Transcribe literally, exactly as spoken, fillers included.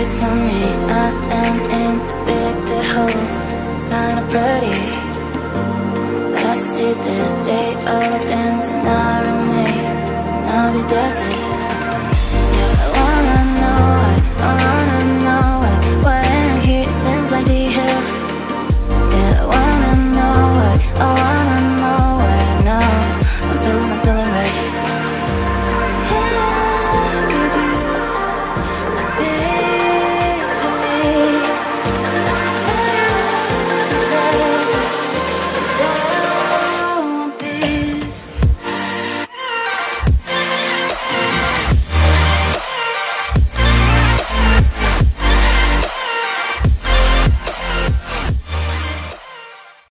cheats on me. I am in the big the hole, kinda pretty. I see the day all dancing, I remain, and I'll be dead to